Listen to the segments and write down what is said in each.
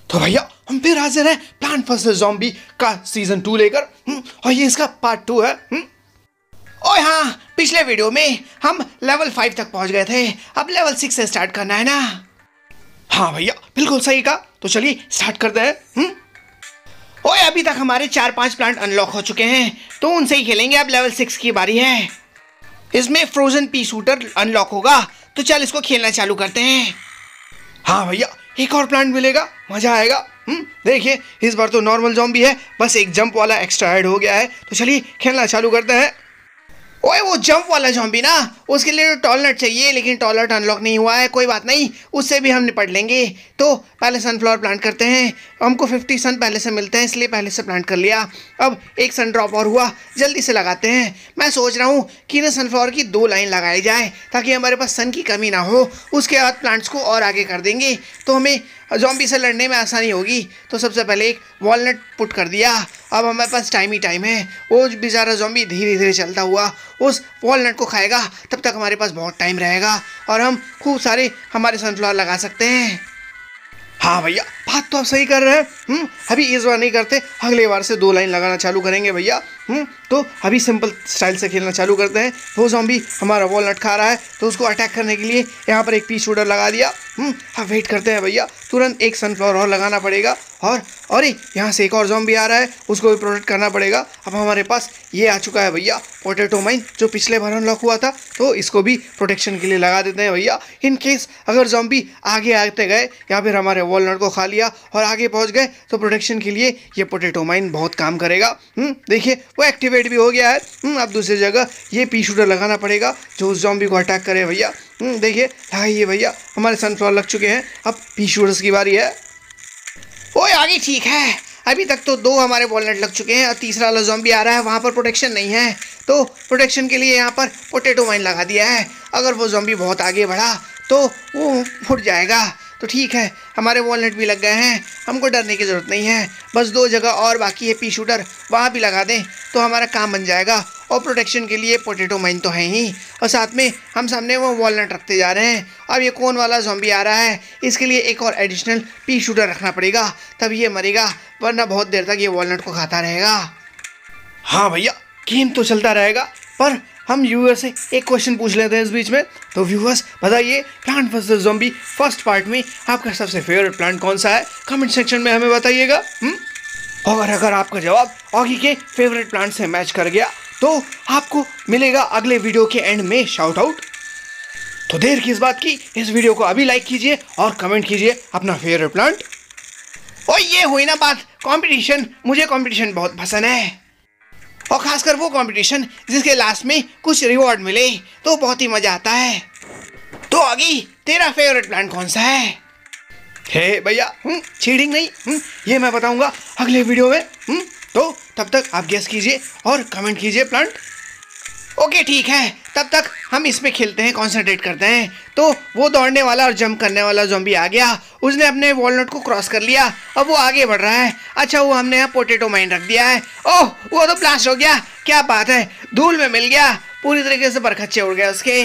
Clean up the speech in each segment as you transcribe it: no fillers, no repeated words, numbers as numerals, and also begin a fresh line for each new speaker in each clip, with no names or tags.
तो भैया हम फिर हाजिर हैं प्लांट वर्सेस ज़ॉम्बी का सीजन 2 लेकर और ये इसका पार्ट 2 है। और हाँ, पिछले वीडियो में हम लेवल 5 तक पहुंच गए थे, अब लेवल 6 से स्टार्ट करना है ना। हाँ भैया बिल्कुल सही कहा, तो चलिए स्टार्ट करते हैं। ओए अभी तक हमारे 4-5 प्लांट अनलॉक हो चुके हैं, तो उनसे ही खेलेंगे। अब लेवल 6 की बारी है। इसमें फ्रोजन पी शूटर अनलॉक होगा, तो चल इसको खेलना चालू करते हैं। हाँ भैया एक और प्लांट मिलेगा, मजा आएगा। देखिए इस बार तो नॉर्मल ज़ॉम्बी है, बस एक जंप वाला एक्स्ट्रा ऐड हो गया है, तो चलिए खेलना चालू करते हैं। ओए वो जंप वाला ज़ॉम्बी ना, उसके लिए टॉलनेट चाहिए, लेकिन टॉलनेट अनलॉक नहीं हुआ है। कोई बात नहीं, उससे भी हम निपट लेंगे। तो पहले सनफ्लावर प्लांट करते हैं। हमको 50 सन पहले से मिलते हैं, इसलिए पहले से प्लांट कर लिया। अब एक सन ड्रॉप और हुआ, जल्दी से लगाते हैं। मैं सोच रहा हूँ कि ना सनफ्लावर की 2 लाइन लगाई जाए, ताकि हमारे पास सन की कमी ना हो। उसके बाद प्लांट्स को और आगे कर देंगे, तो हमें ज़ॉम्बी से लड़ने में आसानी होगी। तो सबसे पहले एक वॉलनट पुट कर दिया। अब हमारे पास टाइम ही टाइम है। वो बेचारा ज़ॉम्बी धीरे धीरे चलता हुआ उस वॉलनट को खाएगा, तब तक हमारे पास बहुत टाइम रहेगा और हम खूब सारे हमारे सनफ्लावर लगा सकते हैं। हाँ भैया बात तो आप सही कर रहे हैं। अभी इस बार नहीं करते, अगले बार से 2 लाइन लगाना चालू करेंगे भैया। तो अभी सिंपल स्टाइल से खेलना चालू करते हैं। वो ज़ॉम्बी हमारा वॉलनट खा रहा है, तो उसको अटैक करने के लिए यहाँ पर एक पी शूटर लगा दिया। अब वेट करते हैं भैया, तुरंत एक सनफ्लावर और लगाना पड़ेगा। और अरे यहाँ से एक और ज़ॉम्बी आ रहा है, उसको भी प्रोटेक्ट करना पड़ेगा। अब हमारे पास ये आ चुका है भैया पोटैटो माइन, जो पिछले बार अनलॉक हुआ था, तो इसको भी प्रोटेक्शन के लिए लगा देते हैं भैया। इन केस अगर ज़ॉम्बी आगे आते गए या फिर हमारे वॉलनट को खा लिया और आगे पहुँच गए, तो प्रोटेक्शन के लिए ये पोटैटो माइन बहुत काम करेगा। देखिए वो एक्टिवेट भी हो गया है। अब दूसरी जगह ये पी शूटर लगाना पड़ेगा, जो उस ज़ॉम्बी को अटैक करे भैया। देखिए लगाइए भैया, हमारे सनफ्लावर लग चुके हैं। अब पी शूटर्स की बारी है। ओए आगे ठीक है, अभी तक तो 2 हमारे वॉलनट लग चुके हैं और तीसरा वाला ज़ॉम्बी आ रहा है, वहाँ पर प्रोटेक्शन नहीं है, तो प्रोटेक्शन के लिए यहाँ पर पोटैटो माइन लगा दिया है। अगर वो ज़ॉम्बी बहुत आगे बढ़ा तो वो फुट जाएगा। तो ठीक है, हमारे वॉलनट भी लग गए हैं, हमको डरने की ज़रूरत नहीं है। बस 2 जगह और बाकी है पी शूटर, वहाँ भी लगा दें तो हमारा काम बन जाएगा। और प्रोटेक्शन के लिए पोटैटो माइन तो है ही, और साथ में हम सामने वो वॉलनट रखते जा रहे हैं। अब ये कौन वाला ज़ॉम्बी आ रहा है, इसके लिए एक और एडिशनल पी शूटर रखना पड़ेगा, तब ये मरेगा, वरना बहुत देर तक ये वॉलनट को खाता रहेगा। हाँ भैया गेम तो चलता रहेगा, पर हम व्यूअर से एक क्वेश्चन पूछ लेते हैं इस बीच में। तो व्यूअर्स बताइए, plant versus zombie first part में आपका सबसे फेवरेट प्लांट कौन सा है? कमेंट सेक्शन में हमें बताइएगा। और अगर आपका जवाब ऑगी के फेवरेट प्लांट से मैच कर गया, तो आपको मिलेगा अगले वीडियो के एंड में शाउट आउट। तो देर किस बात की, इस वीडियो को अभी लाइक कीजिए और कमेंट कीजिए अपना फेवरेट प्लांट। और ये हुई ना बात कंपटीशन, मुझे कंपटीशन बहुत पसंद है, और खासकर वो कंपटीशन जिसके लास्ट में कुछ रिवॉर्ड मिले, तो बहुत ही मजा आता है। तो आगे तेरा फेवरेट प्लांट कौन सा है? हे भैया चीटिंग नहीं, ये मैं बताऊंगा अगले वीडियो में। तो तब तक आप गेस कीजिए और कमेंट कीजिए प्लांट। ओके ठीक है, तब तक हम इसमें खेलते हैं, कॉन्सेंट्रेट करते हैं। तो वो दौड़ने वाला और जंप करने वाला ज़ॉम्बी आ गया, उसने अपने वॉलनट को क्रॉस कर लिया, अब वो आगे बढ़ रहा है। अच्छा वो हमने यहाँ पोटैटो माइन रख दिया है। ओह वो तो ब्लास्ट हो गया, क्या बात है, धूल में मिल गया, पूरी तरीके से बरखच्चे उड़ गए उसके।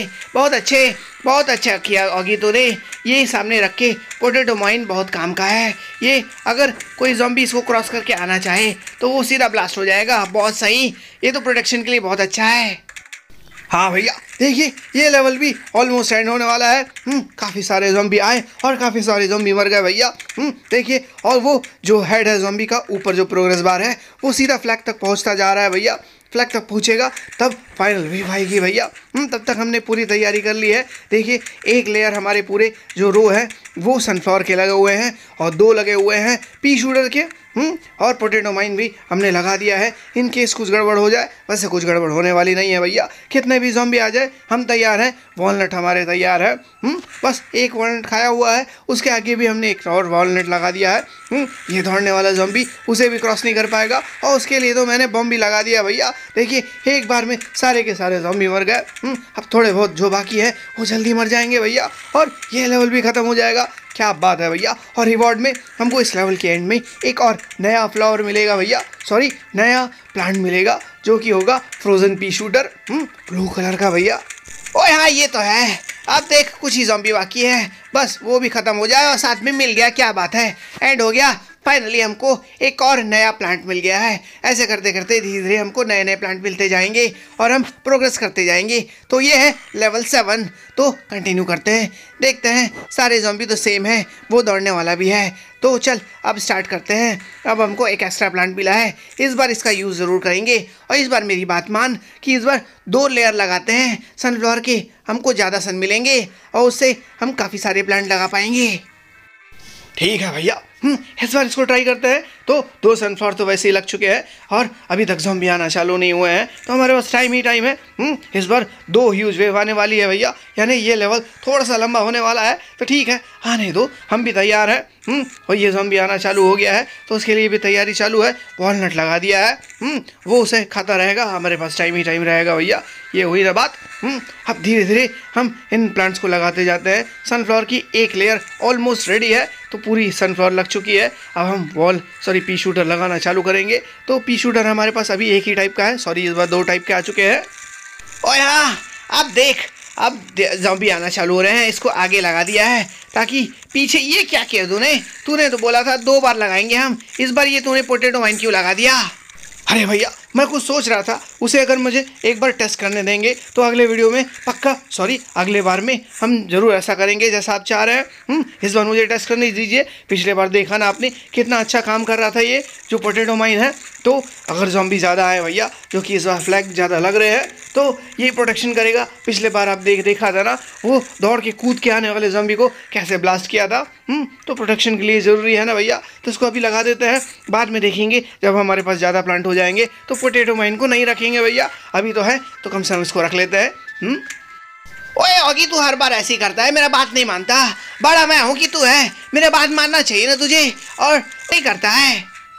बहुत अच्छा किया ऑगी तूने, ये सामने रख के पोटैटो माइन बहुत काम का है। ये अगर कोई ज़ॉम्बी इसको क्रॉस करके आना चाहे तो वो सीधा ब्लास्ट हो जाएगा। बहुत सही, ये तो प्रोटेक्शन के लिए बहुत अच्छा है। हाँ भैया देखिए ये लेवल भी ऑलमोस्ट एंड होने वाला है। काफ़ी सारे ज़ॉम्बी आए और काफ़ी सारे ज़ॉम्बी मर गए भैया। देखिए, और वो जो हेड है ज़ॉम्बी का, ऊपर जो प्रोग्रेस बार है, वो सीधा फ्लैग तक पहुंचता जा रहा है भैया। फ्लैग तक पहुंचेगा तब फाइनल वेव आएगी भैया। तब तक हमने पूरी तैयारी कर ली है। देखिए एक लेयर हमारे पूरे जो रो है वो सनफ्लावर के लगे हुए हैं, और 2 लगे हुए हैं पी शूटर के। और पोटैटो माइन भी हमने लगा दिया है, इन केस कुछ गड़बड़ हो जाए। वैसे कुछ गड़बड़ होने वाली नहीं है भैया, कितने भी ज़ॉम्बी आ जाए हम तैयार हैं। वॉलनट हमारे तैयार है। बस एक वॉलनट खाया हुआ है, उसके आगे भी हमने एक और वॉलनट लगा दिया है। ये दौड़ने वाला ज़ॉम्बी उसे भी क्रॉस नहीं कर पाएगा, और उसके लिए तो मैंने बम भी लगा दिया भैया। देखिए एक बार में सारे के सारे ज़ॉम्बी मर गए। अब थोड़े बहुत जो बाकी है वो जल्दी मर जाएंगे भैया, और ये लेवल भी ख़त्म हो जाएगा। क्या बात है भैया। और रिवॉर्ड में हमको इस लेवल के एंड में एक और नया फ्लावर मिलेगा भैया, सॉरी नया प्लांट मिलेगा, जो कि होगा frozen pea shooter, blue colour का भैया। ओए हाँ ये तो है, अब देख कुछ ही ज़ॉम्बी बाकी है, बस वो भी ख़त्म हो जाए और साथ में मिल गया, क्या बात है, एंड हो गया। फाइनली हमको एक और नया प्लांट मिल गया है। ऐसे करते करते धीरे धीरे हमको नए नए प्लांट मिलते जाएंगे और हम प्रोग्रेस करते जाएंगे। तो ये है लेवल 7। तो कंटिन्यू करते हैं, देखते हैं। सारे ज़ॉम्बी तो सेम है, वो दौड़ने वाला भी है। तो चल अब स्टार्ट करते हैं। अब हमको एक एक्स्ट्रा प्लांट मिला है, इस बार इसका यूज़ ज़रूर करेंगे। और इस बार मेरी बात मान कि इस बार 2 लेयर लगाते हैं सनफ्लावर के, हमको ज़्यादा सन मिलेंगे और उससे हम काफ़ी सारे प्लांट लगा पाएंगे। ठीक है भैया, इस बार इसको ट्राई करते हैं। तो 2 सनफ्लावर तो वैसे ही लग चुके हैं और अभी तक ज़ॉम्बी आना चालू नहीं हुए हैं, तो हमारे पास टाइम ही टाइम है। इस बार 2 ह्यूज वेव आने वाली है भैया, यानी ये लेवल थोड़ा सा लंबा होने वाला है। तो ठीक है, आने दो, हम भी तैयार हैं। और ये ज़ॉम्बी आना चालू हो गया है, तो उसके लिए भी तैयारी चालू है। वॉलनट लगा दिया है, वो उसे खाता रहेगा, हमारे पास टाइम ही टाइम रहेगा भैया। ये हुई ना बात। अब धीरे धीरे हम इन प्लांट्स को लगाते जाते हैं। सनफ्लावर की एक लेयर ऑलमोस्ट रेडी है, तो पूरी सनफ्लावर लग चुकी है। अब हम पी शूटर लगाना चालू करेंगे। तो पी शूटर हमारे पास अभी एक ही टाइप का है, इस बार 2 टाइप के आ चुके हैं। और हाँ, अब देख, अब ज़ॉम्बी आना चालू हो रहे हैं। इसको आगे लगा दिया है ताकि पीछे। ये क्या किया तूने तो बोला था 2 बार लगाएंगे हम, इस बार ये तूने पोटैटो माइन क्यों लगा दिया? अरे भैया, मैं कुछ सोच रहा था, उसे अगर मुझे एक बार टेस्ट करने देंगे तो अगले वीडियो में पक्का, अगले बार में हम ज़रूर ऐसा करेंगे जैसा आप चाह रहे हैं। इस बार मुझे टेस्ट करने दीजिए। पिछले बार देखा ना आपने कितना अच्छा काम कर रहा था ये जो पोटैटो माइन है। तो अगर ज़ॉम्बी ज़्यादा आए भैया, जो कि इस बार फ्लैग ज़्यादा लग रहे हैं, तो ये प्रोटेक्शन करेगा। पिछले बार आप देखा था ना, वो दौड़ के कूद के आने वाले ज़ॉम्बी को कैसे ब्लास्ट किया था। तो प्रोटेक्शन के लिए ज़रूरी है ना भैया, तो इसको अभी लगा देते हैं। बाद में देखेंगे जब हमारे पास ज़्यादा प्लांट हो जाएंगे तो पोटैटो माइन को नहीं रखेंगे भैया, अभी तो है तो कम से कम इसको रख लेते हैं। ओए ऑगी, तू हर बार ऐसे ही करता है, मेरा बात नहीं मानता। बड़ा मैं हूँ कि तू है, मेरा बात मानना चाहिए ना तुझे, और नहीं करता है।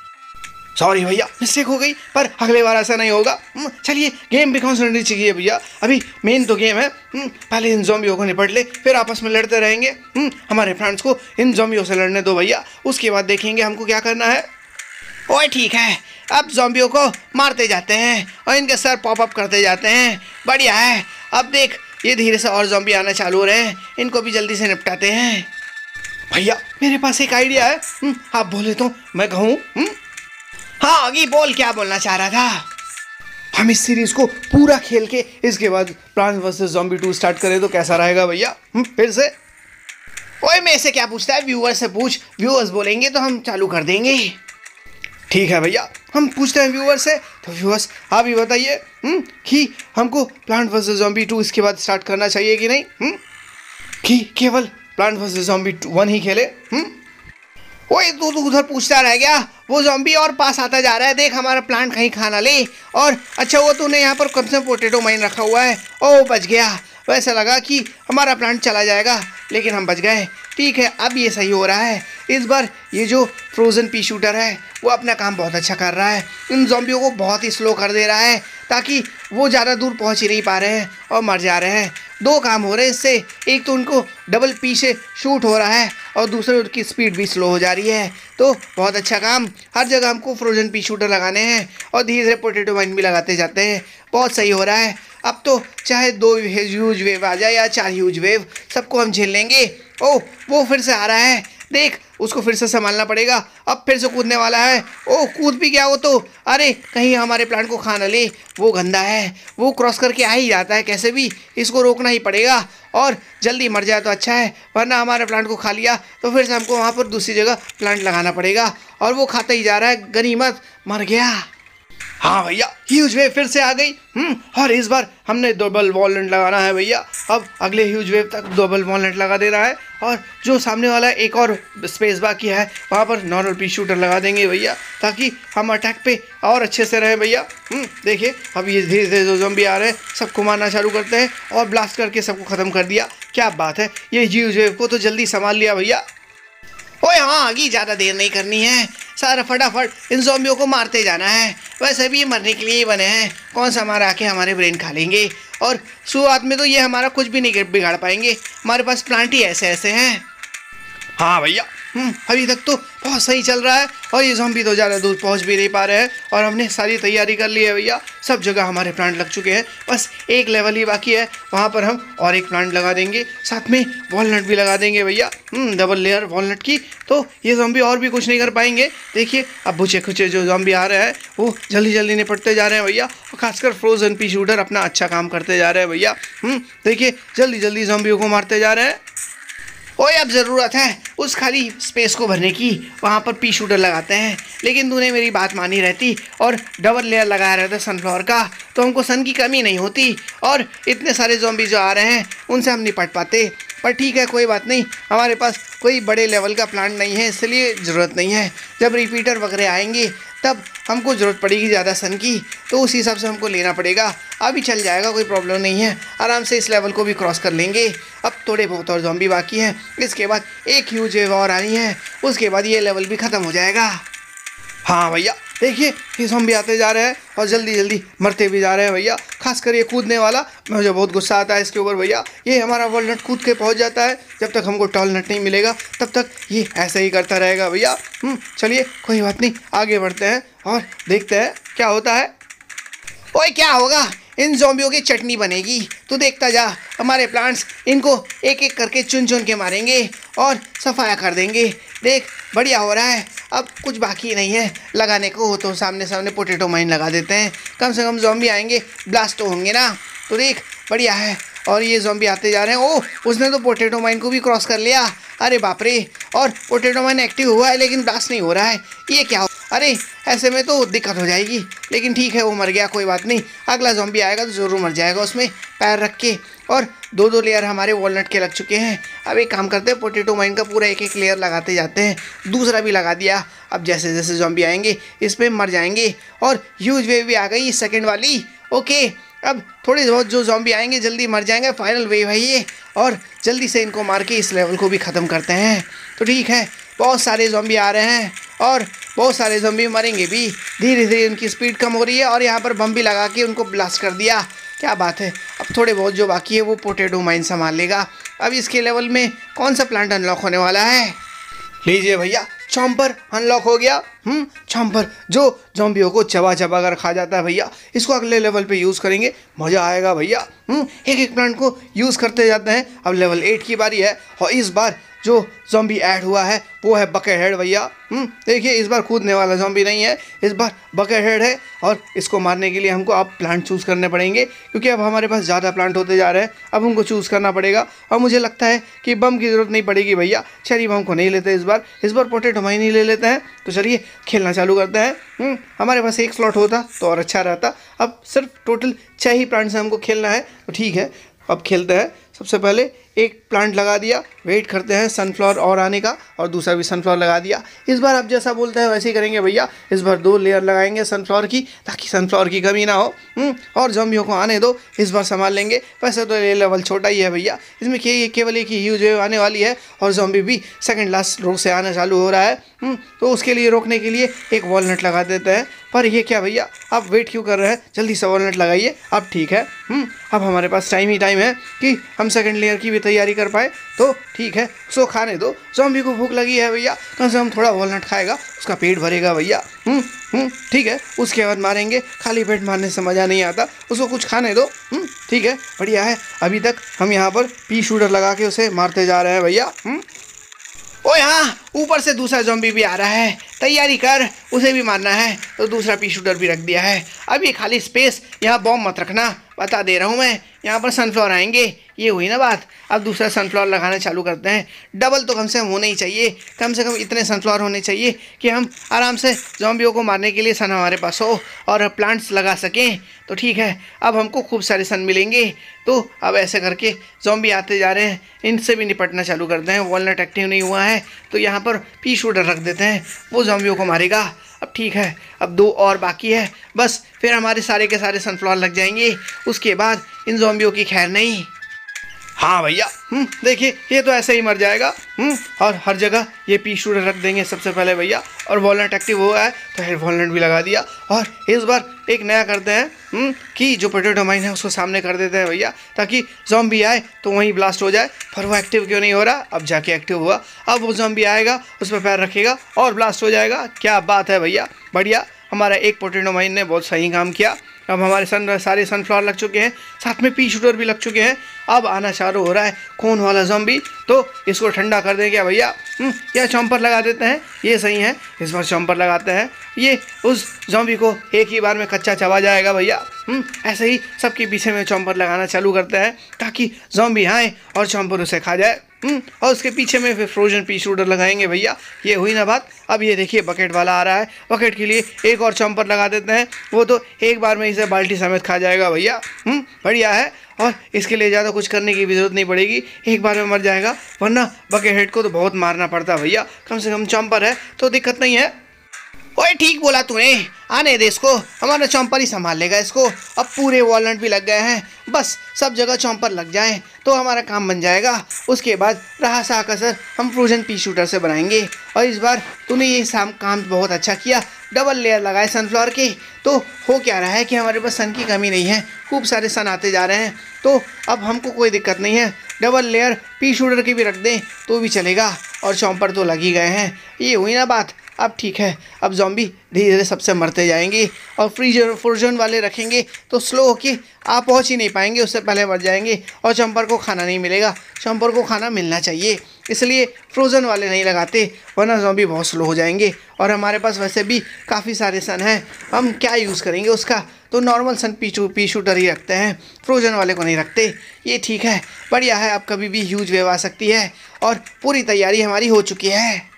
सॉरी भैया, मिस्टेक हो गई, पर अगले बार ऐसा नहीं होगा। चलिए गेम भी कॉन्सेंट्रेट चाहिए भैया, अभी मेन तो गेम है। पहले इन ज़ॉम्बियों को निपट ले, फिर आपस में लड़ते रहेंगे। हमारे फ्रेंड्स को इन ज़ॉम्बियों से लड़ने दो भैया, उसके बाद देखेंगे हमको क्या करना है। ओए ठीक है, अब ज़ॉम्बियों को मारते जाते हैं और इनके सर पॉपअप करते जाते हैं। बढ़िया है। अब देख, ये धीरे से और ज़ॉम्बी आना चालू हो रहे हैं, इनको भी जल्दी से निपटाते हैं। भैया मेरे पास एक आइडिया है, आप बोले तो मैं कहूँ। हाँ आगे बोल, क्या बोलना चाह रहा था? हम इस सीरीज को पूरा खेल के इसके बाद प्लांट्स वर्सेस ज़ॉम्बी 2 स्टार्ट करें तो कैसा रहेगा भैया? फिर से? ओए मेरे से क्या पूछता है, व्यूअर्स से पूछ, व्यूअर्स बोलेंगे तो हम चालू कर देंगे। ठीक है भैया, हम पूछते हैं व्यूअर्स से। तो व्यूअर्स आप ही बताइए कि हमको प्लांट वर्सेस ज़ॉम्बी 2 इसके बाद स्टार्ट करना चाहिए कि नहीं, कि केवल प्लांट वर्सेस ज़ॉम्बी 1 ही खेले? ओए तू उधर पूछता रह गया, वो ज़ॉम्बी और पास आता जा रहा है, देख हमारा प्लांट कहीं खा ना ले। और अच्छा वो तूने यहाँ पर कम से पोटैटो माइन रखा हुआ है, ओ बच गया। वैसा लगा कि हमारा प्लांट चला जाएगा, लेकिन हम बच गए। ठीक है, अब ये सही हो रहा है। इस बार ये जो फ्रोज़न पी शूटर है वो अपना काम बहुत अच्छा कर रहा है, इन ज़ॉम्बियों को बहुत ही स्लो कर दे रहा है ताकि वो ज़्यादा दूर पहुँच ही नहीं पा रहे हैं और मर जा रहे हैं। 2 काम हो रहे हैं इससे, एक तो उनको डबल पी से शूट हो रहा है और दूसरे उनकी स्पीड भी स्लो हो जा रही है। तो बहुत अच्छा काम, हर जगह हमको फ्रोजन पी शूटर लगाने हैं और धीरे धीरे पोटैटो माइन भी लगाते जाते हैं। बहुत सही हो रहा है। अब तो चाहे 2 ह्यूज वेव आ जाए या 4 ह्यूज वेव, सबको हम झेल लेंगे। ओह वो फिर से आ रहा है, देख उसको फिर से संभालना पड़ेगा। अब फिर से कूदने वाला है, ओह कूद भी गया वो तो। अरे कहीं हमारे प्लांट को खा न ले, वो गंदा है, वो क्रॉस करके आ ही जाता है कैसे भी, इसको रोकना ही पड़ेगा। और जल्दी मर जाए तो अच्छा है, वरना हमारे प्लांट को खा लिया तो फिर से हमको वहाँ पर दूसरी जगह प्लांट लगाना पड़ेगा। और वो खाता ही जा रहा है, गनीमत, मर गया। हाँ भैया, ह्यूज वेव फिर से आ गई। और इस बार हमने डबल वॉलनट लगाना है भैया। अब अगले ह्यूज वेव तक डबल वॉलनट लगा देना है और जो सामने वाला एक और स्पेस बाकी है वहाँ पर नॉर्मल पी शूटर लगा देंगे भैया, ताकि हम अटैक पे और अच्छे से रहें भैया। देखिए अब ये धीरे धीरे जो ज़ॉम्बी आ रहे हैं सबको मारना चालू करते हैं और ब्लास्ट करके सबको ख़त्म कर दिया। क्या बात है, ये ह्यूज वेव को तो जल्दी संभाल लिया भैया। ओए हाँ आगे, ज़्यादा देर नहीं करनी है, सारा फटाफट इन ज़ॉम्बियों को मारते जाना है। वैसे भी ये मरने के लिए ही बने हैं, कौन सा हमारा आके हमारे ब्रेन खा लेंगे। और शुरुआत में तो ये हमारा कुछ भी नहीं बिगाड़ पाएंगे, हमारे पास प्लांट ही ऐसे ऐसे हैं। हाँ भैया, अभी तक तो बहुत सही चल रहा है और ये ज़ॉम्बी तो ज़्यादा दूर पहुंच भी नहीं पा रहे हैं और हमने सारी तैयारी कर ली है भैया। सब जगह हमारे प्लांट लग चुके हैं, बस एक लेवल ही बाकी है, वहाँ पर हम और एक प्लांट लगा देंगे, साथ में वॉलनट भी लगा देंगे भैया, डबल लेयर वॉलनट की। तो ये ज़ॉम्बी और भी कुछ नहीं कर पाएंगे। देखिए अब बुचे खुचे जो ज़ॉम्बी आ रहे हैं वो जल्दी जल्दी निपटते जा रहे हैं भैया, और खासकर फ्रोजन पी शूटर अपना अच्छा काम करते जा रहे हैं भैया। देखिए जल्दी जल्दी ज़ॉम्बियों को मारते जा रहे हैं। ओए अब ज़रूरत है उस खाली स्पेस को भरने की, वहाँ पर पी शूटर लगाते हैं। लेकिन तूने मेरी बात मानी रहती और डबल लेयर लगाया रहता सनफ्लावर का, तो हमको सन की कमी नहीं होती और इतने सारे ज़ॉम्बी जो आ रहे हैं उनसे हम निपट पाते। पर ठीक है, कोई बात नहीं, हमारे पास कोई बड़े लेवल का प्लांट नहीं है, इसलिए ज़रूरत नहीं है। जब रिपीटर वगैरह आएंगे तब हमको ज़रूरत पड़ेगी ज़्यादा सन की, तो उस हिसाब से हमको लेना पड़ेगा। अभी चल जाएगा, कोई प्रॉब्लम नहीं है, आराम से इस लेवल को भी क्रॉस कर लेंगे। अब थोड़े बहुत और ज़ॉम्बी बाकी हैं, इसके बाद एक ह्यूज वेव और आनी है, उसके बाद ये लेवल भी ख़त्म हो जाएगा। हाँ भैया देखिए ये ज़ॉम्बी आते जा रहे हैं और जल्दी जल्दी मरते भी जा रहे हैं भैया। खासकर ये कूदने वाला, मुझे बहुत गुस्सा आता है इसके ऊपर भैया। ये हमारा वॉलनट कूद के पहुंच जाता है, जब तक हमको टॉल नट नहीं मिलेगा तब तक ये ऐसे ही करता रहेगा भैया। चलिए कोई बात नहीं, आगे बढ़ते हैं और देखते हैं क्या होता है। ओए क्या होगा, इन ज़ॉम्बियों की चटनी बनेगी, तू देखता जा। हमारे प्लांट्स इनको एक एक करके चुन चुन के मारेंगे और सफाया कर देंगे। देख बढ़िया हो रहा है, अब कुछ बाकी नहीं है लगाने को, तो सामने सामने पोटैटो माइन लगा देते हैं। कम से कम ज़ॉम्बी आएंगे, ब्लास्ट तो होंगे ना, तो देख बढ़िया है। और ये ज़ॉम्बी आते जा रहे हैं। ओह उसने तो पोटैटो माइन को भी क्रॉस कर लिया, अरे बाप रे। और पोटैटो माइन एक्टिव हुआ है लेकिन ब्लास्ट नहीं हो रहा है, ये क्या हो, अरे ऐसे में तो दिक्कत हो जाएगी। लेकिन ठीक है वो मर गया, कोई बात नहीं, अगला ज़ॉम्बी आएगा तो ज़रूर मर जाएगा उसमें पैर रख के। और दो दो लेयर हमारे वॉलनट के लग चुके हैं। अब एक काम करते हैं, पोटैटो माइन का पूरा एक एक लेयर लगाते जाते हैं। दूसरा भी लगा दिया, अब जैसे जैसे ज़ॉम्बी आएंगे इस पर मर जाएंगे। और ह्यूज वेव भी आ गई सेकेंड वाली। ओके अब थोड़े बहुत जो ज़ॉम्बी आएंगे जल्दी मर जाएंगे, फाइनल वेव है ये, और जल्दी से इनको मार के इस लेवल को भी ख़त्म करते हैं। तो ठीक है, बहुत सारे ज़ॉम्बी आ रहे हैं और बहुत सारे ज़ॉम्बी मरेंगे भी। धीरे धीरे उनकी स्पीड कम हो रही है और यहाँ पर बम भी लगा के उनको ब्लास्ट कर दिया, क्या बात है। अब थोड़े बहुत जो बाकी है वो पोटैटो माइन संभाल लेगा। अब इसके लेवल में कौन सा प्लांट अनलॉक होने वाला है, लीजिए भैया, चॉम्पर अनलॉक हो गया। चॉम्पर जो ज़ॉम्बियों को चबा चबा कर खा जाता है भैया, इसको अगले लेवल पे यूज़ करेंगे, मज़ा आएगा भैया। एक एक प्लांट को यूज़ करते जाते हैं। अब लेवल 8 की बारी है और इस बार जो ज़ॉम्बी ऐड हुआ है वो है बकेट हेड भैया। देखिए इस बार कूदने वाला ज़ॉम्बी नहीं है, इस बार बकेट हेड है। और इसको मारने के लिए हमको अब प्लांट चूज़ करने पड़ेंगे, क्योंकि अब हमारे पास ज़्यादा प्लांट होते जा रहे हैं। अब उनको चूज़ करना पड़ेगा और मुझे लगता है कि बम की ज़रूरत नहीं पड़ेगी भैया। चेरी बम को नहीं लेते इस बार पोटैटो माइन ही ले लेते हैं। तो चलिए खेलना चालू करते हैं। हमारे पास एक स्लॉट होता तो और अच्छा रहता। अब सिर्फ टोटल 6 ही प्लांट से हमको खेलना है, तो ठीक है अब खेलते हैं। सबसे पहले एक प्लांट लगा दिया, वेट करते हैं सनफ्लावर और आने का, और दूसरा भी सनफ्लावर लगा दिया। इस बार आप जैसा बोलते हैं वैसे ही करेंगे भैया। इस बार 2 लेयर लगाएंगे सनफ्लावर की, ताकि सनफ्लावर की कमी ना हो। और ज़ॉम्बियों को आने दो, इस बार संभाल लेंगे। वैसे तो ये लेवल छोटा ही है भैया, इसमें केवल एक ही ह्यूज वेव आने वाली है और ज़ॉम्बी भी सेकंड लास्ट रो से आना चालू हो रहा है। तो उसके लिए रोकने के लिए एक वॉलनट लगा देते हैं। पर ये क्या भैया, आप वेट क्यों कर रहे हैं, जल्दी से वॉलनट लगाइए। अब ठीक है, अब हमारे पास टाइम ही टाइम है कि हम सेकंड लेयर की भी तैयारी कर पाए। तो ठीक है, उसको खाने दो, ज़ॉम्बी को भूख लगी है भैया, कम से कम थोड़ा वॉलनट खाएगा, उसका पेट भरेगा भैया। ठीक है, उसके बाद मारेंगे, खाली पेट मारने से मज़ा नहीं आता, उसको कुछ खाने दो। ठीक है बढ़िया है। अभी तक हम यहाँ पर पी शूटर लगा के उसे मारते जा रहे हैं भैया। ओए हाँ, ऊपर से दूसरा ज़ॉम्बी भी आ रहा है, तैयारी कर, उसे भी मारना है। तो दूसरा पी शूटर भी रख दिया है। अब ये खाली स्पेस, यहाँ बॉम्ब मत रखना, बता दे रहा हूँ मैं। यहाँ पर सनफ्लावर आएंगे, ये हुई ना बात। अब दूसरा सनफ्लावर लगाना चालू करते हैं। डबल तो कम से कम होने ही चाहिए, कम से कम इतने सनफ्लावर होने चाहिए कि हम आराम से ज़ॉम्बियों को मारने के लिए सन हमारे पास हो और प्लांट्स लगा सकें। तो ठीक है, अब हमको खूब सारे सन मिलेंगे। तो अब ऐसे करके ज़ॉम्बी आते जा रहे हैं, इनसे भी निपटना चालू करते हैं। वॉलनट एक्टिव नहीं हुआ है तो यहाँ पर पी शूटर रख देते हैं, वो ज़ॉम्बियों को मारेगा। अब ठीक है, अब 2 और बाकी है, बस फिर हमारे सारे के सारे सनफ्लावर लग जाएंगे। उसके बाद इन ज़ॉम्बियों की खैर नहीं। हाँ भैया, देखिए ये तो ऐसे ही मर जाएगा। और हर जगह ये पी शूटर रख देंगे सबसे पहले भैया। और वॉलनट एक्टिव हुआ है तो हेड वॉलनट भी लगा दिया। और इस बार एक नया करते हैं कि जो पोटैटो माइन है उसको सामने कर देते हैं भैया, ताकि ज़ॉम्बी आए तो वहीं ब्लास्ट हो जाए। पर वो एक्टिव क्यों नहीं हो रहा? अब जाके एक्टिव हुआ। अब वो ज़ॉम्बी आएगा, उस पर पैर रखेगा और ब्लास्ट हो जाएगा। क्या बात है भैया, बढ़िया। हमारा एक पोटैटो माइन ने बहुत सही काम किया। अब हमारे सारे सनफ्लावर लग चुके हैं, साथ में पी शूटर भी लग चुके हैं। अब आना चालू हो रहा है कौन वाला ज़ॉम्बी, तो इसको ठंडा कर दें क्या भैया? या चॉम्पर लगा देते हैं, ये सही है। इस बार चॉम्पर लगाते हैं, ये उस ज़ॉम्बी को एक ही बार में कच्चा चबा जाएगा भैया। ऐसे ही सबके पीछे में चॉम्पर लगाना चालू करते हैं ताकि ज़ॉम्बी आए और चॉम्पर उसे खा जाए। और उसके पीछे में फिर फ्रोजन पी शूटर लगाएंगे भैया। ये हुई ना बात। अब ये देखिए बकेट वाला आ रहा है, बकेट के लिए एक और चॉम्पर लगा देते हैं, वो तो एक बार में इसे बाल्टी समेत खा जाएगा भैया। बढ़िया है। और इसके लिए ज़्यादा कुछ करने की भी ज़रूरत नहीं पड़ेगी, एक बार में मर जाएगा। वरना बकेट हेड को तो बहुत मारना पड़ता भैया, कम से कम चॉम्पर है तो दिक्कत नहीं है। ओए ठीक बोला तूने, आने दे इसको, हमारा चॉम्पर ही संभाल लेगा इसको। अब पूरे वॉलनट भी लग गए हैं, बस सब जगह चॉम्पर लग जाए तो हमारा काम बन जाएगा। उसके बाद रहा सा कसर हम फ्रोजन पी शूटर से बनाएंगे। और इस बार तूने ये काम बहुत अच्छा किया, डबल लेयर लगाए सनफ्लावर के। तो हो क्या रहा है कि हमारे पास सन की कमी नहीं है, खूब सारे सन आते जा रहे हैं, तो अब हमको कोई दिक्कत नहीं है। डबल लेयर पी शूटर की भी रख दें तो भी चलेगा, और चॉम्पर तो लग ही गए हैं। ये हुई ना बात। अब ठीक है, अब ज़ॉम्बी धीरे धीरे सबसे मरते जाएंगे। और फ्रोजन वाले रखेंगे तो स्लो होके आप पहुंच ही नहीं पाएंगे, उससे पहले मर जाएंगे और चॉम्पर को खाना नहीं मिलेगा। चॉम्पर को खाना मिलना चाहिए, इसलिए फ्रोज़न वाले नहीं लगाते, वरना ज़ॉम्बी बहुत स्लो हो जाएंगे। और हमारे पास वैसे भी काफ़ी सारे सन हैं, हम क्या यूज़ करेंगे उसका, तो नॉर्मल सन पी शूटर ही रखते हैं, फ्रोजन वाले को नहीं रखते। ये ठीक है, बढ़िया है। अब कभी भी ह्यूज वेव आ सकती है और पूरी तैयारी हमारी हो चुकी है।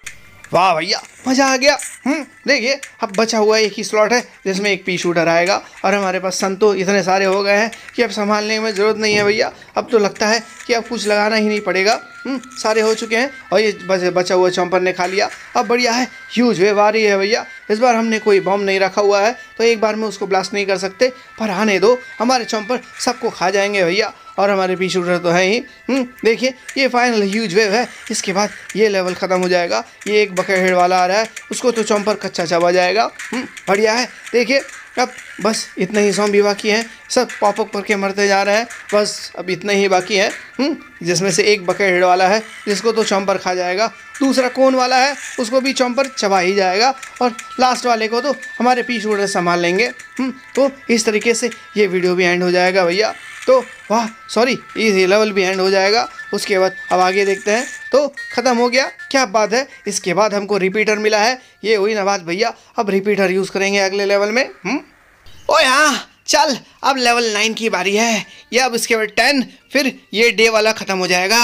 वाह भैया, मज़ा आ गया। देखिए अब बचा हुआ एक ही स्लॉट है जिसमें एक पी शूटर आएगा। और हमारे पास सन तो इतने सारे हो गए हैं कि अब संभालने में ज़रूरत नहीं है भैया। अब तो लगता है कि अब कुछ लगाना ही नहीं पड़ेगा, सारे हो चुके हैं। और ये बचा हुआ चॉम्पर ने खा लिया। अब बढ़िया है, ह्यूज वेव आ रही है भैया। इस बार हमने कोई बम नहीं रखा हुआ है तो एक बार में उसको ब्लास्ट नहीं कर सकते, पर आने दो, हमारे चॉम्पर सबको खा जाएंगे भैया। और हमारे पी शूटर तो है ही। देखिए ये फाइनल ह्यूज वेव है, इसके बाद ये लेवल ख़त्म हो जाएगा। ये एक बकेट हेड वाला आ रहा है, उसको तो चॉम्पर कच्चा चबा जाएगा। बढ़िया है। देखिए अब बस इतने ही ज़ॉम्बी बाकी हैं, सब पॉपअप करके मरते जा रहे हैं। बस अब इतने ही बाकी हैं, जिसमें से एक बकेट हेड वाला है जिसको तो चॉम्पर खा जाएगा, दूसरा कोन वाला है उसको भी चॉम्पर चबा ही जाएगा, और लास्ट वाले को तो हमारे पी शूटर संभाल लेंगे। तो इस तरीके से ये वीडियो भी एंड हो जाएगा भैया। तो वाह सॉरी, ये लेवल भी एंड हो जाएगा। उसके बाद अब आगे देखते हैं, तो ख़त्म हो गया। क्या बात है, इसके बाद हमको रिपीटर मिला है। ये हुई ना बात भैया, अब रिपीटर यूज़ करेंगे अगले लेवल में। ओए हाँ चल, अब लेवल 9 की बारी है। ये अब इसके बाद 10, फिर ये डे वाला ख़त्म हो जाएगा।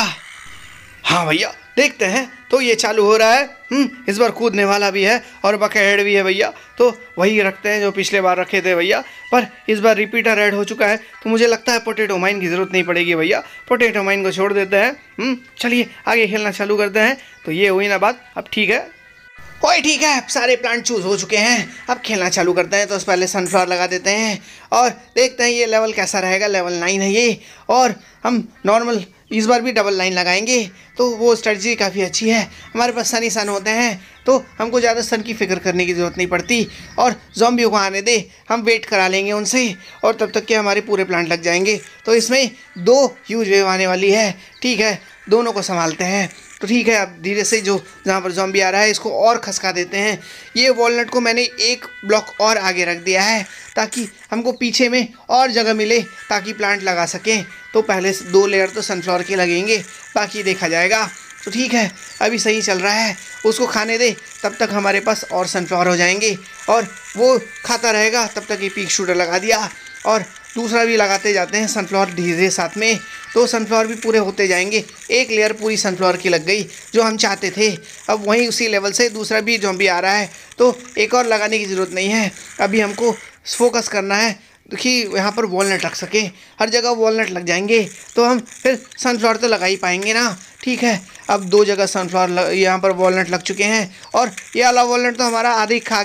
हाँ भैया देखते हैं। तो ये चालू हो रहा है, इस बार कूदने वाला भी है और बकेट हेड भी है भैया। तो वही रखते हैं जो पिछले बार रखे थे भैया, पर इस बार रिपीटर ऐड हो चुका है तो मुझे लगता है पोटैटो माइन की ज़रूरत नहीं पड़ेगी भैया। पोटैटो माइन को छोड़ देते हैं। चलिए आगे खेलना चालू करते हैं। तो ये हुई ना बात। अब ठीक है, ओए ठीक है, अब सारे प्लांट चूज़ हो चुके हैं, अब खेलना चालू करते हैं। तो उससे पहले सनफ्लावर लगा देते हैं और देखते हैं ये लेवल कैसा रहेगा। लेवल 9 है ये, और हम नॉर्मल इस बार भी डबल लाइन लगाएंगे, तो वो स्ट्रेटजी काफ़ी अच्छी है। हमारे पास सन ही सन होते हैं तो हमको ज़्यादा सन की फिक्र करने की ज़रूरत नहीं पड़ती। और ज़ॉम्बियों को आने दे, हम वेट करा लेंगे उनसे, और तब तक के हमारे पूरे प्लांट लग जाएंगे। तो इसमें 2 ह्यूज वेव आने वाली है। ठीक है, दोनों को संभालते हैं। तो ठीक है, अब धीरे से जो जहाँ पर ज़ॉम्बी आ रहा है इसको और खसका देते हैं। ये वॉलनट को मैंने एक ब्लॉक और आगे रख दिया है ताकि हमको पीछे में और जगह मिले, ताकि प्लांट लगा सकें। तो पहले 2 लेयर तो सनफ्लावर के लगेंगे, बाकी देखा जाएगा। तो ठीक है, अभी सही चल रहा है, उसको खाने दे, तब तक हमारे पास और सनफ्लावर हो जाएंगे और वो खाता रहेगा। तब तक ये पी शूटर लगा दिया और दूसरा भी लगाते जाते हैं सनफ्लावर धीरे साथ में। तो सनफ्लावर भी पूरे होते जाएंगे। एक लेयर पूरी सनफ्लावर की लग गई जो हम चाहते थे। अब वहीं उसी लेवल से दूसरा भी ज़ॉम्बी आ रहा है, तो एक और लगाने की ज़रूरत नहीं है। अभी हमको फोकस करना है कि यहाँ पर वॉलनट रख सकें, हर जगह वॉलनट लग जाएंगे तो हम फिर सनफ्लावर तो लगा ही पाएंगे ना। ठीक है, अब 2 जगह सनफ्लावर यहाँ पर वॉलनट लग चुके हैं और ये वाला वॉलनट तो हमारा आधे खा गया।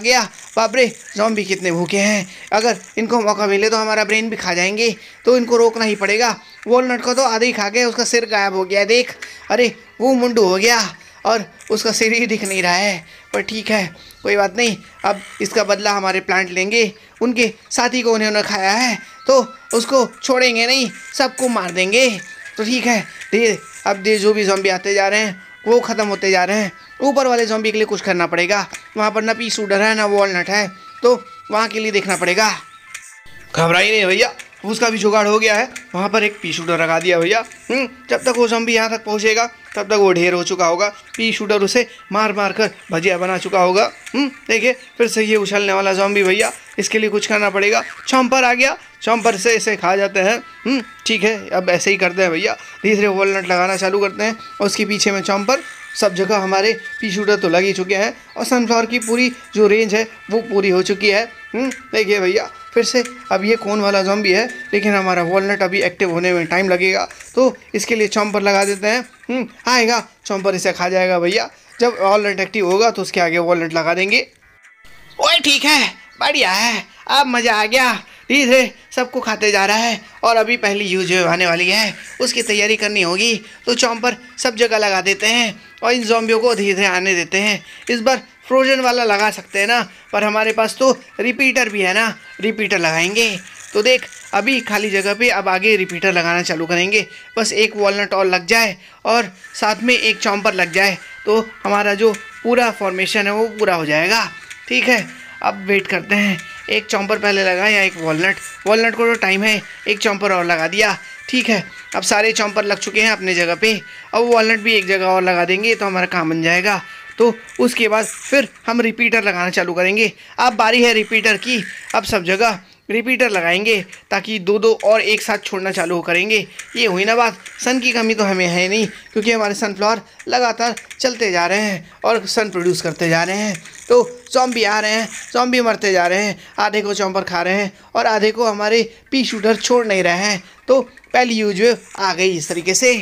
बाप रे, ज़ॉम्बी कितने भूखे हैं। अगर इनको मौका मिले तो हमारा ब्रेन भी खा जाएंगे, तो इनको रोकना ही पड़ेगा। वॉलनट को तो आधे ही खा गए, उसका सिर गायब हो गया देख। अरे वो मुंडू हो गया और उसका सिर ही दिख नहीं रहा है। पर ठीक है, कोई बात नहीं, अब इसका बदला हमारे प्लांट लेंगे। उनके साथी को उन्होंने खाया है तो उसको छोड़ेंगे नहीं, सबको मार देंगे। तो ठीक है, धीरे अब जो भी ज़ॉम्बी आते जा रहे हैं वो ख़त्म होते जा रहे हैं। ऊपर वाले ज़ॉम्बी के लिए कुछ करना पड़ेगा। वहाँ पर ना पी शूटर है ना वॉलनट है, तो वहाँ के लिए देखना पड़ेगा। घबराइए नहीं भैया, उसका भी जुगाड़ हो गया है। वहाँ पर एक पी शूटर लगा दिया भैया। जब तक वो ज़ॉम्बी यहाँ तक पहुँचेगा तब तक वो ढेर हो चुका होगा। पी शूटर उसे मार मार कर भजिया बना चुका होगा। देखिए फिर से ये उछलने वाला ज़ॉम्बी भैया, इसके लिए कुछ करना पड़ेगा। चॉम्पर आ गया, चॉम्पर से इसे खा जाते हैं। ठीक है, अब ऐसे ही करते हैं भैया, धीरे धीरे वॉलनट लगाना चालू करते हैं और उसके पीछे में चॉम्पर। सब जगह हमारे पी शूटर तो लग ही चुके हैं और सनफ्लावर की पूरी जो रेंज है वो पूरी हो चुकी है। देखिए भैया, फिर से अब ये कौन वाला ज़ॉम्बी है, लेकिन हमारा वॉलनट अभी एक्टिव होने में टाइम लगेगा, तो इसके लिए चॉम्पर लगा देते हैं। आएगा चॉम्पर, इसे खा जाएगा भैया। जब वॉलनट एक्टिव होगा तो उसके आगे वॉलनट लगा देंगे। ओए ठीक है, बढ़िया है, अब मज़ा आ गया। धीरे सबको खाते जा रहा है और अभी पहली यूज आने वाली है, उसकी तैयारी करनी होगी। तो चॉम्पर सब जगह लगा देते हैं और इन ज़ॉम्बियों को धीरे धीरे आने देते हैं। इस बार फ्रोजन वाला लगा सकते हैं ना, पर हमारे पास तो रिपीटर भी है ना, रिपीटर लगाएंगे। तो देख अभी खाली जगह पे अब आगे रिपीटर लगाना चालू करेंगे। बस एक वॉलनट और लग जाए और साथ में एक चॉम्पर लग जाए तो हमारा जो पूरा फॉर्मेशन है वो पूरा हो जाएगा। ठीक है, अब वेट करते हैं, एक चॉम्पर पहले लगा या एक वॉलनट को जो टाइम है एक चॉम्पर और लगा दिया। ठीक है, अब सारे चॉम्पर लग चुके हैं अपने जगह पे। अब वॉलनट भी एक जगह और लगा देंगे तो हमारा काम बन जाएगा। तो उसके बाद फिर हम रिपीटर लगाना चालू करेंगे। अब बारी है रिपीटर की, अब सब जगह रिपीटर लगाएंगे ताकि दो दो और एक साथ छोड़ना चालू करेंगे। ये हुई ना बात। सन की कमी तो हमें है नहीं, क्योंकि हमारे सनफ्लावर लगातार चलते जा रहे हैं और सन प्रोड्यूस करते जा रहे हैं। तो ज़ॉम्बी आ रहे हैं, ज़ॉम्बी मरते जा रहे हैं, आधे को चॉम्पर खा रहे हैं और आधे को हमारे पी शूटर छोड़ नहीं रहे हैं। तो पहली यूज आ गई इस तरीके से।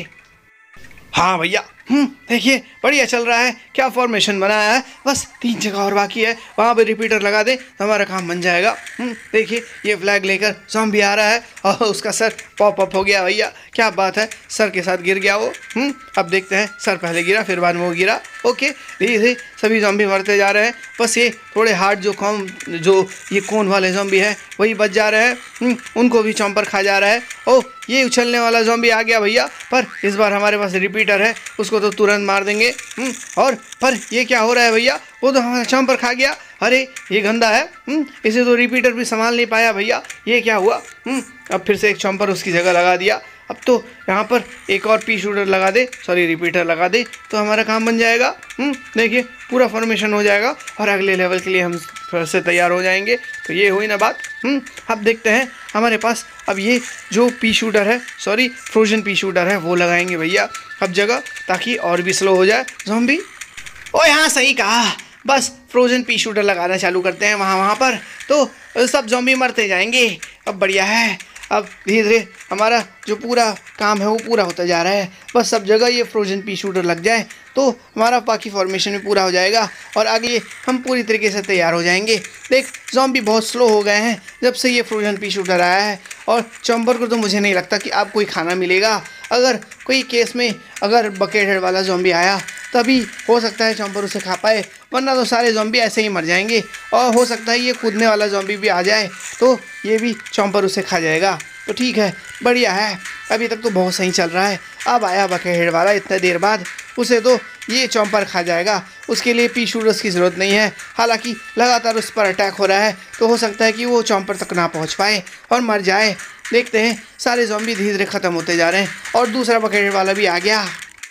हाँ भैया, देखिए बढ़िया चल रहा है। क्या फॉर्मेशन बनाया है, बस 3 जगह और बाकी है, वहाँ पे रिपीटर लगा दे तो हमारा काम बन जाएगा। देखिए ये फ्लैग लेकर ज़ॉम्बी आ रहा है और उसका सर पॉप अप हो गया भैया। क्या बात है, सर के साथ गिर गया वो। अब देखते हैं, सर पहले गिरा फिर बाद में वो गिरा। ओके, धीरे धीरे सभी ज़ॉम्बी मरते जा रहे हैं। बस ये थोड़े हार्ड जो ये कोन वाले ज़ॉम्बी है वही बच जा रहे हैं, उनको भी चॉम्पर खा जा रहा है। ओह, ये उछलने वाला ज़ॉम्बी आ गया भैया, पर इस बार हमारे पास रिपीटर है, उसको तो तुरंत मार देंगे। और पर ये क्या हो रहा है भैया, वो तो हमारा चॉम्पर खा गया। अरे ये गंदा है, इसे तो रिपीटर भी संभाल नहीं पाया भैया, ये क्या हुआ। अब फिर से एक चॉम्पर उसकी जगह लगा दिया। अब तो यहाँ पर एक और पी शूटर लगा दे, सॉरी रिपीटर लगा दे तो हमारा काम बन जाएगा। देखिए पूरा फॉर्मेशन हो जाएगा और अगले लेवल के लिए हम फिर से तैयार हो जाएंगे। तो ये हुई ना बात। अब देखते हैं हमारे पास अब ये जो पी शूटर है, सॉरी फ्रोजन पी शूटर है, वो लगाएंगे भैया अब जगह, ताकि और भी स्लो हो जाए ज़ॉम्बी। ओए हाँ, सही कहा, बस फ्रोजन पी शूटर लगाना चालू करते हैं वहाँ पर, तो सब ज़ॉम्बी मरते जाएंगे। अब बढ़िया है, अब धीरे धीरे हमारा जो पूरा काम है वो पूरा होता जा रहा है। बस सब जगह ये फ्रोजन पी शूटर लग जाए तो हमारा बाकी फॉर्मेशन भी पूरा हो जाएगा और आगे हम पूरी तरीके से तैयार हो जाएंगे। देख ज़ॉम्बी बहुत स्लो हो गए हैं जब से ये फ्रोजन पी शूटर आया है, और चॉम्पर को तो मुझे नहीं लगता कि आप कोई खाना मिलेगा। अगर कोई केस में अगर बकेट हेड वाला ज़ॉम्बी आया तभी हो सकता है चॉम्पर उसे खा पाए, वरना तो सारे ज़ॉम्बी ऐसे ही मर जाएंगे। और हो सकता है ये कूदने वाला ज़ॉम्बी भी आ जाए तो ये भी चॉम्पर उसे खा जाएगा। तो ठीक है, बढ़िया है, अभी तक तो बहुत सही चल रहा है। अब आया बकेट हेड वाला इतने देर बाद, उसे तो ये चॉम्पर खा जाएगा, उसके लिए पी शूटर्स की ज़रूरत नहीं है। हालांकि लगातार उस पर अटैक हो रहा है तो हो सकता है कि वो चॉम्पर तक ना पहुंच पाए और मर जाए। देखते हैं, सारे ज़ॉम्बी धीरे धीरे ख़त्म होते जा रहे हैं और दूसरा बकेट हेड वाला भी आ गया।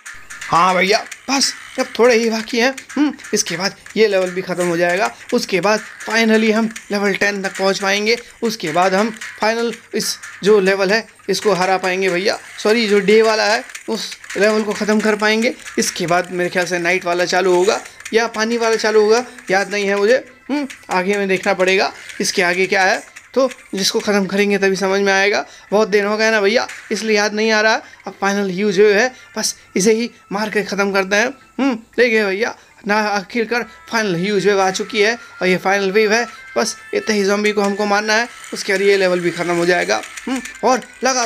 हाँ भैया, बस अब थोड़े ही बाकी हैं, इसके बाद ये लेवल भी ख़त्म हो जाएगा। उसके बाद फाइनली हम लेवल 10 तक पहुंच पाएंगे। उसके बाद हम फाइनल इस जो लेवल है इसको हरा पाएंगे भैया, सॉरी जो डे वाला है उस लेवल को ख़त्म कर पाएंगे। इसके बाद मेरे ख्याल से नाइट वाला चालू होगा या पानी वाला चालू होगा, याद नहीं है मुझे, आगे में देखना पड़ेगा इसके आगे क्या है, तो जिसको ख़त्म करेंगे तभी समझ में आएगा। बहुत दिन हो गया ना भैया, इसलिए याद नहीं आ रहा। अब फाइनल यूज जो है बस इसे ही मार के ख़त्म करते हैं। देखिए भैया, ना आखिरकार फाइनल ह्यूज वेव आ चुकी है और ये फाइनल वेव है। बस इतने ही ज़ॉम्बी को हमको मारना है, उसके बाद ये लेवल भी ख़त्म हो जाएगा। और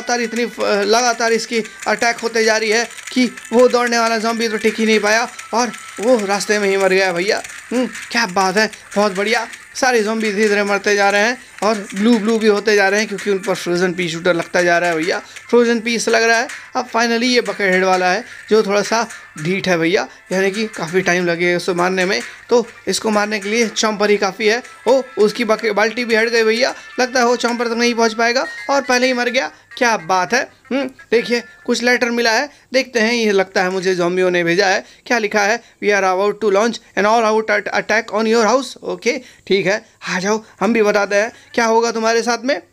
लगातार इसकी अटैक होते जा रही है कि वो दौड़ने वाला ज़ॉम्बी तो टिक ही नहीं पाया और वो रास्ते में ही मर गया भैया। क्या बात है, बहुत बढ़िया। सारे ज़ॉम्बी धीरे धीरे मरते जा रहे हैं और ब्लू भी होते जा रहे हैं क्योंकि उन पर फ्रोजन पी शूटर लगता जा रहा है भैया। फ्रोजन पीस लग रहा है। अब फाइनली ये बकेट हेड वाला है जो थोड़ा सा ढीठ है भैया, यानी कि काफ़ी टाइम लगेगा उसको मारने में। तो इसको मारने के लिए चॉम्पर ही काफ़ी है। ओ उसकी बाल्टी भी हट गई भैया, लगता है वो चॉम्पर तक नहीं पहुंच पाएगा और पहले ही मर गया। क्या बात है। देखिए कुछ लेटर मिला है, देखते हैं। ये लगता है मुझे ज़ॉम्बियों ने भेजा है। क्या लिखा है? We are about to launch an all out attack on your house. Okay ठीक है, आ जाओ हम भी बताते हैं क्या होगा तुम्हारे साथ में।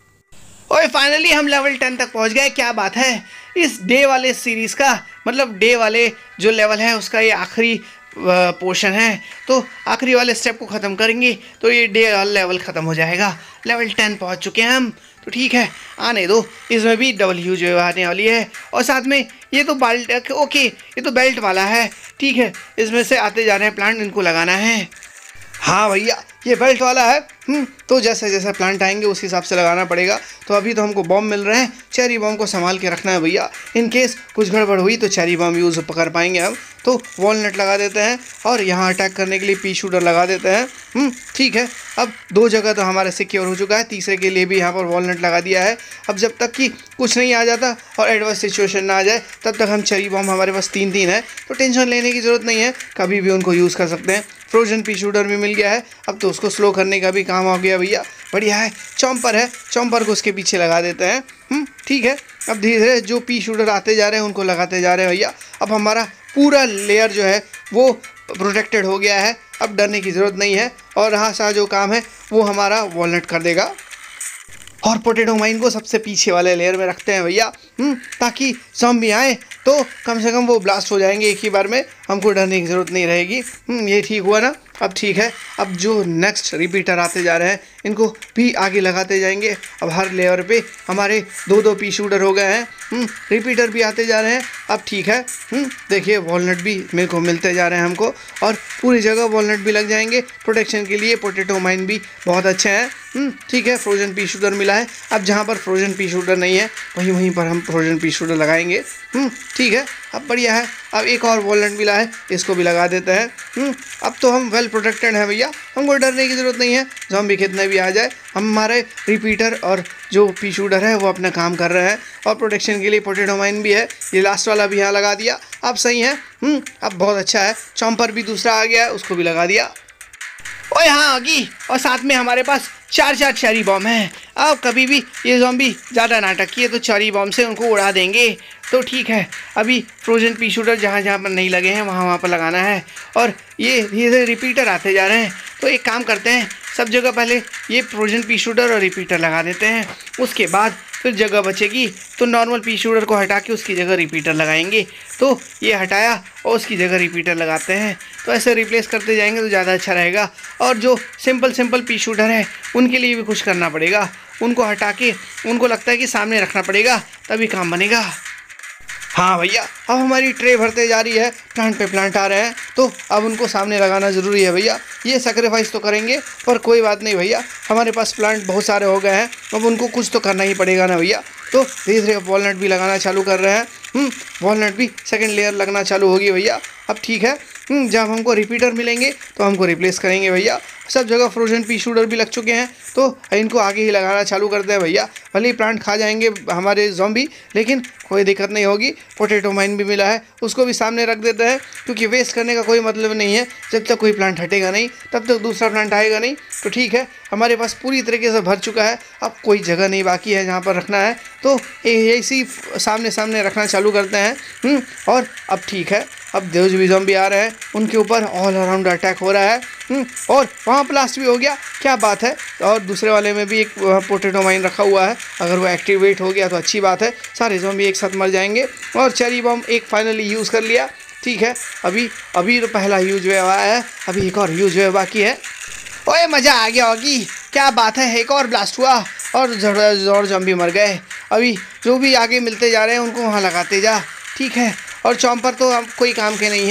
ओए फाइनली हम लेवल 10 तक पहुंच गए। क्या बात है। इस डे वाले सीरीज़ का मतलब डे वाले जो लेवल है उसका ये आखिरी पोर्शन है। तो आखिरी वाले स्टेप को ख़त्म करेंगे तो ये डे वाला लेवल ख़त्म हो जाएगा। लेवल 10 पहुंच चुके हैं हम। तो ठीक है, आने दो। इसमें भी डबल ह्यूज वेव आने वाली है और साथ में ये तो ओके ये तो बेल्ट वाला है। ठीक है, इसमें से आते जा रहे हैं प्लांट, इनको लगाना है। हाँ भैया ये बेल्ट वाला है। तो जैसे जैसे प्लांट आएंगे उस हिसाब से लगाना पड़ेगा। तो अभी तो हमको बॉम्ब मिल रहे हैं, चेरी बॉम्ब को संभाल के रखना है भैया। इन केस कुछ गड़बड़ हुई तो चेरी बॉम्ब यूज़ कर पाएंगे हम। तो वॉलनट लगा देते हैं और यहाँ अटैक करने के लिए पी शूटर लगा देते हैं। ठीक है, अब 2 जगह तो हमारा सिक्योर हो चुका है, तीसरे के लिए भी यहाँ पर वॉलनट लगा दिया है। अब जब तक कि कुछ नहीं आ जाता और एडवर्स सिचुएशन ना आ जाए तब तक हम चेरी बॉम्ब हमारे पास 3 है, तो टेंशन लेने की ज़रूरत नहीं है, कभी भी उनको यूज़ कर सकते हैं। फ्रोजन पी शूटर भी मिल गया है, अब तो उसको स्लो करने का भी काम हो गया भैया। बढ़िया है। चॉम्पर है, चॉम्पर को उसके पीछे लगा देते हैं। ठीक है, अब धीरे धीरे जो पी शूटर आते जा रहे हैं उनको लगाते जा रहे हैं भैया। अब हमारा पूरा लेयर जो है वो प्रोटेक्टेड हो गया है, अब डरने की ज़रूरत नहीं है। और यहाँ सा जो काम है वो हमारा वॉलनट कर देगा। और पोटैटो माइन को सबसे पीछे वाले लेयर में रखते हैं भैया, ताकि ज़ॉम्बी आए तो कम से कम वो ब्लास्ट हो जाएंगे एक ही बार में, हमको डरने की ज़रूरत नहीं रहेगी। ये ठीक हुआ ना। अब ठीक है, अब जो नेक्स्ट रिपीटर आते जा रहे हैं इनको भी आगे लगाते जाएंगे। अब हर लेयर पे हमारे 2 पी शूटर हो गए हैं। रिपीटर भी आते जा रहे हैं। अब ठीक है, देखिए वॉलनट भी मेरे को मिलते जा रहे हैं हमको और पूरी जगह वॉलनट भी लग जाएंगे प्रोटेक्शन के लिए। पोटैटो माइन भी बहुत अच्छे हैं। ठीक है, फ्रोजन पी शूटर मिला है। अब जहाँ पर फ्रोजन पी शूटर नहीं है वहीं पर हम फ्रोजन पी शूटर लगाएंगे। ठीक है, अब बढ़िया है। अब एक और वॉलनट मिला है, इसको भी लगा देते हैं। अब तो हम वेल प्रोटेक्टेड हैं भैया, हमको डरने की ज़रूरत नहीं है। ज़ॉम्बी कितने भी आ जाए, हमारे रिपीटर और जो पी शूटर है वो अपना काम कर रहे हैं। और प्रोटेक्शन के लिए पोटैटो माइन भी है, ये लास्ट वाला भी यहाँ लगा दिया। अब सही है। अब बहुत अच्छा है। चॉम्पर भी दूसरा आ गया है, उसको भी लगा दिया। और यहाँ आगी और साथ में हमारे पास 4 चेरी बॉम्ब हैं। अब कभी भी ये ज़ॉम्बी ज़्यादा नाटक किए तो चेरी बॉम्ब से उनको उड़ा देंगे। तो ठीक है, अभी फ्रोजन पी शूटर जहाँ जहाँ पर नहीं लगे हैं वहाँ पर लगाना है। और ये धीरे रिपीटर आते जा रहे हैं, तो एक काम करते हैं, सब जगह पहले ये फ्रोजन पी शूटर और रिपीटर लगा देते हैं। उसके बाद फिर जगह बचेगी तो नॉर्मल पी शूटर को हटा के उसकी जगह रिपीटर लगाएंगे। तो ये हटाया और उसकी जगह रिपीटर लगाते हैं। तो ऐसे रिप्लेस करते जाएंगे तो ज़्यादा अच्छा रहेगा। और जो सिंपल पी शूटर है उनके लिए भी कुछ करना पड़ेगा, उनको हटा के उनको लगता है कि सामने रखना पड़ेगा तभी काम बनेगा। हाँ भैया, अब हमारी ट्रे भरते जा रही है, प्लांट पे प्लांट आ रहे हैं, तो अब उनको सामने लगाना ज़रूरी है भैया। ये सेक्रीफाइस तो करेंगे पर कोई बात नहीं भैया, हमारे पास प्लांट बहुत सारे हो गए हैं, अब उनको कुछ तो करना ही पड़ेगा ना भैया। तो धीरे धीरे वॉलनट भी लगाना चालू कर रहे हैं। वॉलनट भी सेकंड लेयर लगना चालू होगी भैया। अब ठीक है, जब हमको रिपीटर मिलेंगे तो हमको रिप्लेस करेंगे भैया। सब जगह फ्रोजन पी शूटर भी लग चुके हैं, तो इनको आगे ही लगाना चालू करते हैं भैया। भले ही प्लांट खा जाएंगे हमारे ज़ॉम्बी, लेकिन कोई दिक्कत नहीं होगी। पोटैटो माइन भी मिला है, उसको भी सामने रख देते हैं, क्योंकि वेस्ट करने का कोई मतलब नहीं है। जब तक कोई प्लांट हटेगा नहीं तब तक दूसरा प्लांट आएगा नहीं। तो ठीक है, हमारे पास पूरी तरीके से भर चुका है, अब कोई जगह नहीं बाकी है जहाँ पर रखना है। तो ऐसी सामने रखना चालू करते हैं। और अब ठीक है, अब जो भी ज़ॉम्बी आ रहे हैं उनके ऊपर ऑल अराउंड अटैक हो रहा है। और वहाँ ब्लास्ट भी हो गया, क्या बात है। और दूसरे वाले में भी एक पोटैटो माइन रखा हुआ है, अगर वो एक्टिवेट हो गया तो अच्छी बात है, सारे ज़ॉम्बी एक साथ मर जाएंगे। और चेरी बम एक फाइनली यूज़ कर लिया। ठीक है, अभी तो पहला यूज वेव आया है, अभी एक और यूज वेव बाकी है। ओए मज़ा आ गया होगी, क्या बात है, एक और ब्लास्ट हुआ और ज़ॉम्बी मर गए। अभी जो भी आगे मिलते जा रहे हैं उनको वहाँ लगाते जा। ठीक है, और चॉम्पर तो अब कोई काम के नहीं है,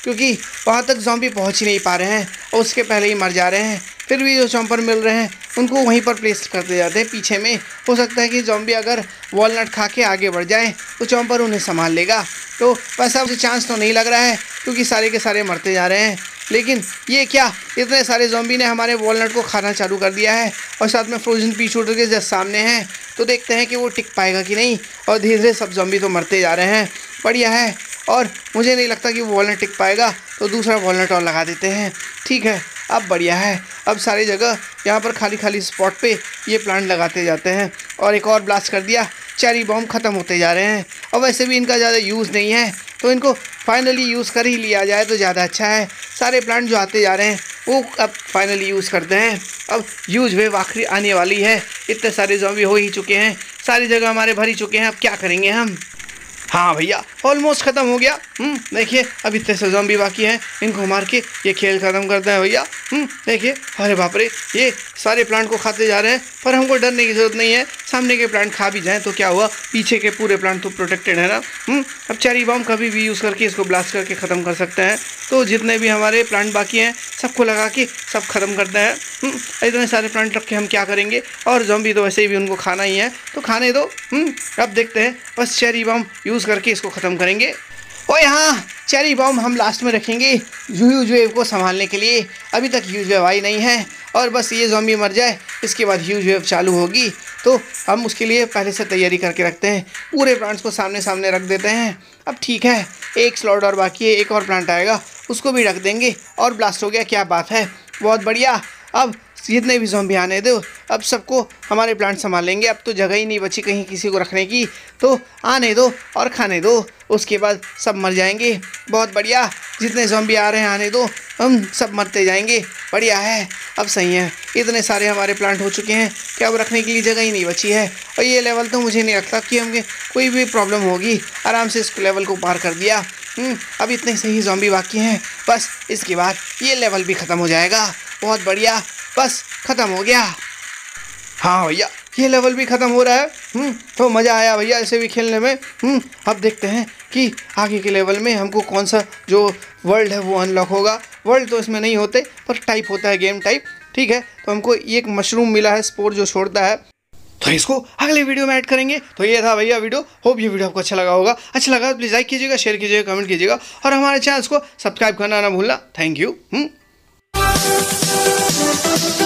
क्योंकि वहाँ तक ज़ॉम्बी पहुँच ही नहीं पा रहे हैं और उसके पहले ही मर जा रहे हैं। फिर भी जो चॉम्पर मिल रहे हैं उनको वहीं पर प्लेस करते जाते हैं पीछे में। हो सकता है कि ज़ॉम्बी अगर वॉलनट खा के आगे बढ़ जाए तो चॉम्पर उन्हें संभाल लेगा। तो वैसा मुझे चांस तो नहीं लग रहा है क्योंकि सारे के सारे मरते जा रहे हैं। लेकिन ये क्या, इतने सारे ज़ॉम्बी ने हमारे वॉलनट को खाना चालू कर दिया है और साथ में फ्रोजन पी शूटर के जस्ट सामने हैं। तो देखते हैं कि वो टिक पाएगा कि नहीं। और धीरे धीरे सब ज़ॉम्बी तो मरते जा रहे हैं। बढ़िया है, और मुझे नहीं लगता कि वो वॉलनट टिक पाएगा, तो दूसरा वॉलनट और लगा देते हैं। ठीक है, अब बढ़िया है। अब सारी जगह यहाँ पर खाली खाली स्पॉट पे ये प्लांट लगाते जाते हैं। और एक और ब्लास्ट कर दिया, चेरी बॉम्ब ख़त्म होते जा रहे हैं। और वैसे भी इनका ज़्यादा यूज़ नहीं है, तो इनको फाइनली यूज़ कर ही लिया जाए तो ज़्यादा अच्छा है। सारे प्लांट जो आते जा रहे हैं वो अब फाइनली यूज़ करते हैं। अब ह्यूज वेव आखिरी आने वाली है। इतने सारे ज़ॉम्बी हो ही चुके हैं, सारी जगह हमारे भर ही चुके हैं। अब क्या करेंगे हम? हाँ भैया, ऑलमोस्ट ख़त्म हो गया। देखिए अब इतने से ज़ॉम्बी बाकी हैं, इनको मार के ये खेल ख़त्म करते हैं भैया। देखिए, अरे बाप रे, ये सारे प्लांट को खाते जा रहे हैं। पर हमको डरने की ज़रूरत नहीं है, सामने के प्लांट खा भी जाएँ तो क्या हुआ, पीछे के पूरे प्लांट तो प्रोटेक्टेड है ना। अब चेरी बॉम्ब कभी भी यूज़ करके इसको ब्लास्ट करके ख़त्म कर सकते हैं। तो जितने भी हमारे प्लांट बाकी हैं सबको लगा के सब ख़त्म करते हैं। इतने सारे प्लांट रख के हम क्या करेंगे, और ज़ॉम्बी तो वैसे भी उनको खाना ही है, तो खाने दो। अब देखते हैं, बस चेरी बॉम्ब यूज़ करके इसको ख़त्म करेंगे। और यहाँ चेरी बॉम्ब हम लास्ट में रखेंगे ह्यूज वेव को संभालने के लिए। अभी तक ह्यूज वेव आई नहीं है, और बस ये ज़ॉम्बी मर जाए इसके बाद ह्यूज वेव चालू होगी। तो हम उसके लिए पहले से तैयारी करके रखते हैं, पूरे प्लांट्स को सामने सामने रख देते हैं। अब ठीक है, एक स्लॉट और बाकी है, एक और प्लांट आएगा उसको भी रख देंगे और ब्लास्ट हो गया। क्या बात है, बहुत बढ़िया। अब जितने भी ज़ॉम्बी आने दो, अब सबको हमारे प्लांट संभालेंगे। अब तो जगह ही नहीं बची कहीं किसी को रखने की, तो आने दो और खाने दो, उसके बाद सब मर जाएंगे। बहुत बढ़िया, जितने ज़ॉम्बी आ रहे हैं आने दो, हम सब मरते जाएंगे। बढ़िया है, अब सही है। इतने सारे हमारे प्लांट हो चुके हैं कि अब रखने के लिए जगह ही नहीं बची है। और ये लेवल तो मुझे नहीं लगता कि हमें कोई भी प्रॉब्लम होगी, आराम से इस लेवल को पार कर दिया। अब इतने से ही ज़ॉम्बी बाकी हैं, बस इसके बाद ये लेवल भी ख़त्म हो जाएगा। बहुत बढ़िया, बस ख़त्म हो गया। हाँ भैया, ये लेवल भी ख़त्म हो रहा है। तो मज़ा आया भैया ऐसे भी खेलने में। अब देखते हैं कि आगे के लेवल में हमको कौन सा जो वर्ल्ड है वो अनलॉक होगा। वर्ल्ड तो इसमें नहीं होते, पर टाइप होता है गेम टाइप। ठीक है, तो हमको एक मशरूम मिला है, स्पोर जो छोड़ता है, तो इसको अगले वीडियो में ऐड करेंगे। तो ये था भैया वीडियो। होप ये वीडियो आपको अच्छा लगा होगा। अच्छा लगा तो प्लीज़ लाइक कीजिएगा, शेयर कीजिएगा, कमेंट कीजिएगा और हमारे चैनल को सब्सक्राइब करना ना भूलना। Thank you.